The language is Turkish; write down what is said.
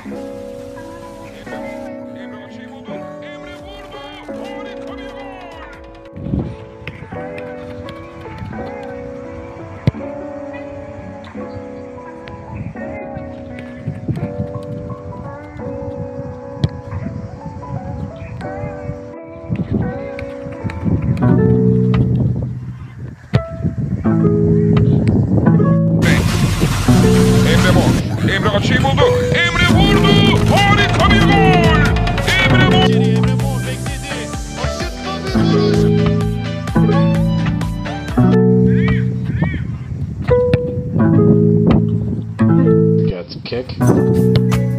Emre açıyı buldu. Emre vurdu. Harika bir gol. Emre boş. Emre açıyı buldu. Emre vurdu. Harika bir gol. Emre boş. Emre Mor bekledi. Aşırtma bir Gets kick.